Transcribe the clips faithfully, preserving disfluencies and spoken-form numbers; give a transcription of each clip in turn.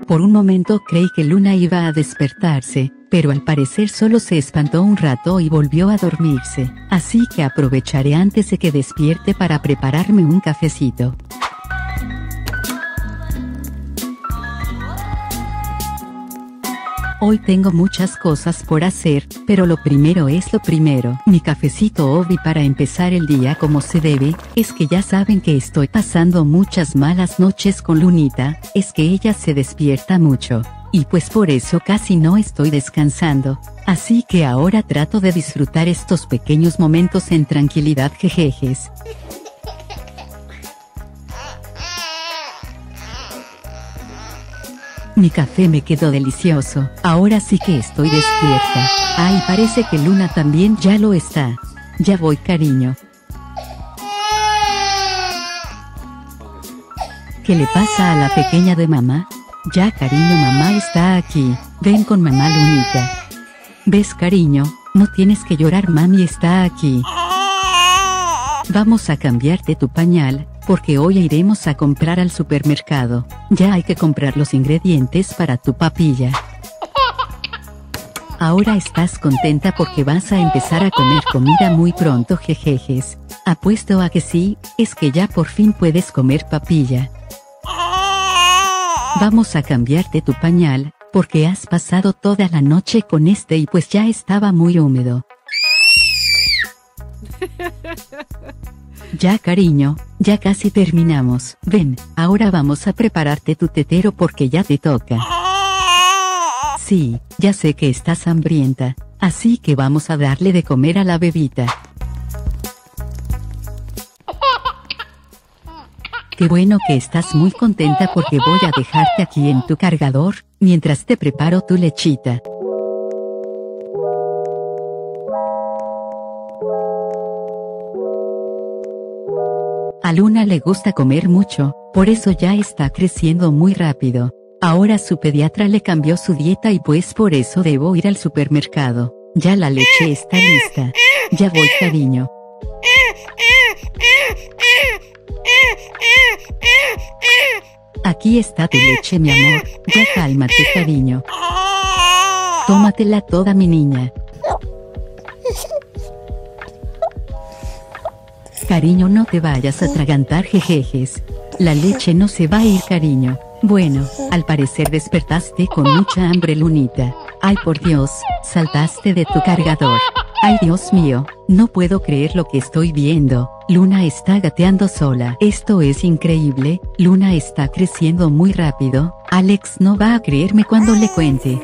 Por un momento creí que Luna iba a despertarse, pero al parecer solo se espantó un rato y volvió a dormirse, así que aprovecharé antes de que despierte para prepararme un cafecito. Hoy tengo muchas cosas por hacer, pero lo primero es lo primero. Mi cafecito Obi para empezar el día como se debe. Es que ya saben que estoy pasando muchas malas noches con Lunita, es que ella se despierta mucho, y pues por eso casi no estoy descansando. Así que ahora trato de disfrutar estos pequeños momentos en tranquilidad, jejejes. Mi café me quedó delicioso, ahora sí que estoy despierta. Ay, parece que Luna también ya lo está. Ya voy, cariño. ¿Qué le pasa a la pequeña de mamá? Ya, cariño, mamá está aquí. Ven con mamá, Lunita. ¿Ves, cariño? No tienes que llorar, mami está aquí. Vamos a cambiarte tu pañal, porque hoy iremos a comprar al supermercado. Ya hay que comprar los ingredientes para tu papilla. Ahora estás contenta porque vas a empezar a comer comida muy pronto, jejejes. Apuesto a que sí, es que ya por fin puedes comer papilla. Vamos a cambiarte tu pañal, porque has pasado toda la noche con este y pues ya estaba muy húmedo. Ya, cariño, ya casi terminamos. Ven, ahora vamos a prepararte tu tetero porque ya te toca. Sí, ya sé que estás hambrienta, así que vamos a darle de comer a la bebita. Qué bueno que estás muy contenta porque voy a dejarte aquí en tu cargador, mientras te preparo tu lechita. A Luna le gusta comer mucho, por eso ya está creciendo muy rápido. Ahora su pediatra le cambió su dieta y pues por eso debo ir al supermercado. Ya la leche está lista. Ya voy, cariño. Aquí está tu leche, mi amor. Ya cálmate, cariño. Tómatela toda, mi niña. Cariño, no te vayas a atragantar, jejejes. La leche no se va a ir, cariño. Bueno, al parecer despertaste con mucha hambre, Lunita. Ay, por Dios, saltaste de tu cargador. Ay, Dios mío, no puedo creer lo que estoy viendo. Luna está gateando sola. Esto es increíble, Luna está creciendo muy rápido. Alex no va a creerme cuando le cuente.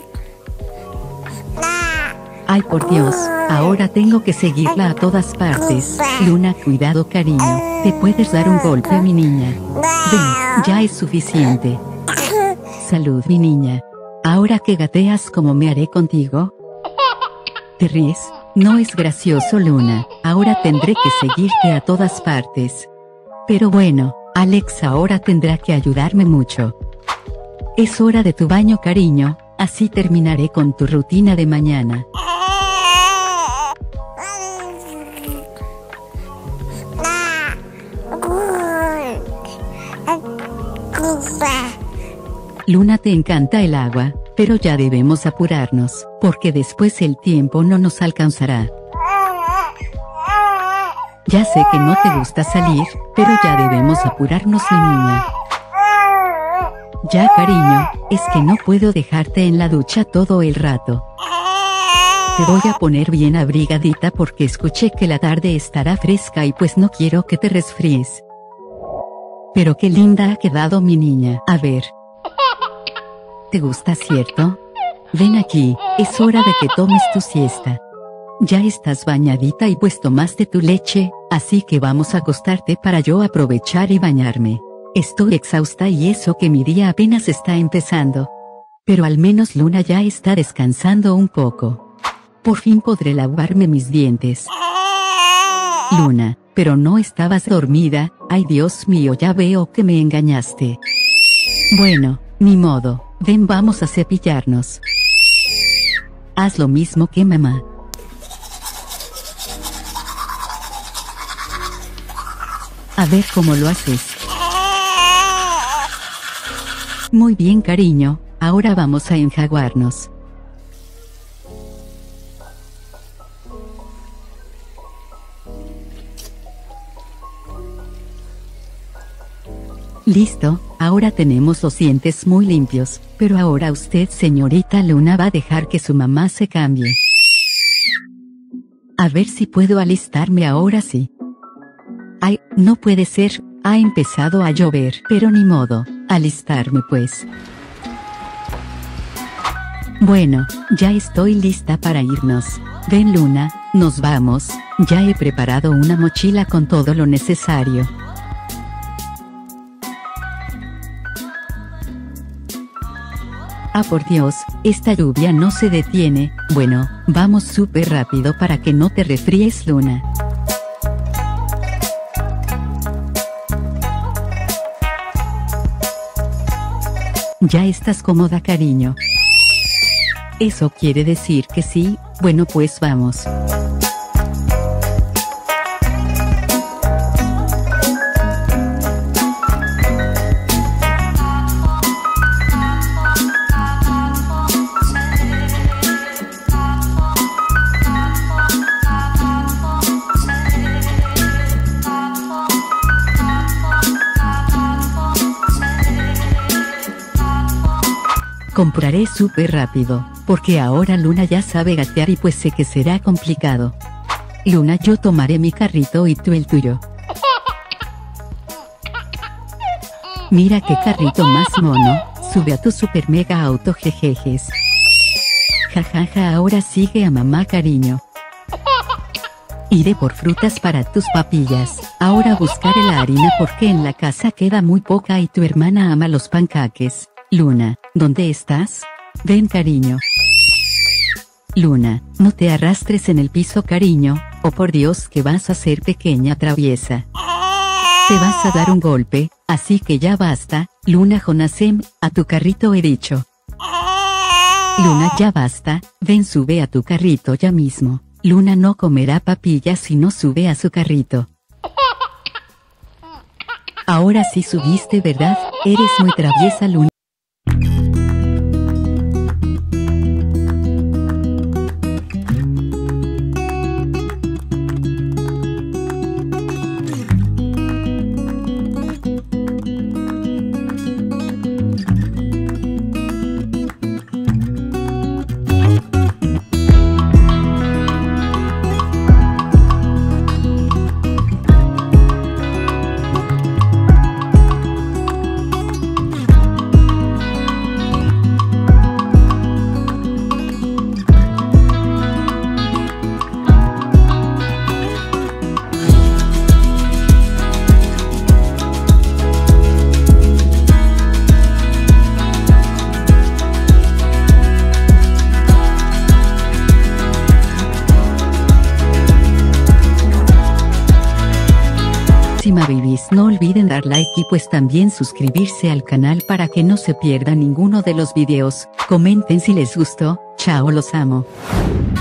Ay, por Dios, ahora tengo que seguirla a todas partes. Luna, cuidado, cariño. Te puedes dar un golpe, mi niña. Ven, ya es suficiente. Salud, mi niña. Ahora que gateas, ¿cómo me haré contigo? ¿Te ríes? No es gracioso, Luna. Ahora tendré que seguirte a todas partes. Pero bueno, Alex ahora tendrá que ayudarme mucho. Es hora de tu baño, cariño. Así terminaré con tu rutina de mañana. Luna, te encanta el agua, pero ya debemos apurarnos, porque después el tiempo no nos alcanzará. Ya sé que no te gusta salir, pero ya debemos apurarnos, mi niña. Ya, cariño, es que no puedo dejarte en la ducha todo el rato. Te voy a poner bien abrigadita porque escuché que la tarde estará fresca y pues no quiero que te resfríes. Pero qué linda ha quedado mi niña. A ver. ¿Te gusta, cierto? Ven aquí, es hora de que tomes tu siesta. Ya estás bañadita y pues tomaste tu leche, así que vamos a acostarte para yo aprovechar y bañarme. Estoy exhausta y eso que mi día apenas está empezando. Pero al menos Luna ya está descansando un poco. Por fin podré lavarme mis dientes. Luna, pero no estabas dormida. Ay, Dios mío, ya veo que me engañaste. Bueno, ni modo. Ven, vamos a cepillarnos. Haz lo mismo que mamá. A ver cómo lo haces. Muy bien, cariño, ahora vamos a enjaguarnos. Listo, ahora tenemos los dientes muy limpios, pero ahora usted, señorita Luna, va a dejar que su mamá se cambie. A ver si puedo alistarme ahora sí. Ay, no puede ser, ha empezado a llover, pero ni modo, alistarme pues. Bueno, ya estoy lista para irnos. Ven, Luna, nos vamos, ya he preparado una mochila con todo lo necesario. Ah, por Dios, esta lluvia no se detiene. Bueno, vamos súper rápido para que no te resfríes, Luna. ¿Ya estás cómoda, cariño? ¿Eso quiere decir que sí? Bueno, pues vamos. Compraré súper rápido, porque ahora Luna ya sabe gatear y pues sé que será complicado. Luna, yo tomaré mi carrito y tú el tuyo. Mira qué carrito más mono, sube a tu super mega auto, jejejes. Jajaja, ahora sigue a mamá, cariño. Iré por frutas para tus papillas, ahora buscaré la harina porque en la casa queda muy poca y tu hermana ama los pancaques. Luna, ¿dónde estás? Ven, cariño. Luna, no te arrastres en el piso, cariño, oh por Dios que vas a ser pequeña traviesa. Te vas a dar un golpe, así que ya basta, Luna Jonasem, a tu carrito he dicho. Luna, ya basta, ven, sube a tu carrito ya mismo. Luna no comerá papillas si no sube a su carrito. Ahora sí subiste, ¿verdad? Eres muy traviesa, Luna. Babies, no olviden dar like y pues también suscribirse al canal para que no se pierda ninguno de los videos. Comenten si les gustó. Chao, los amo.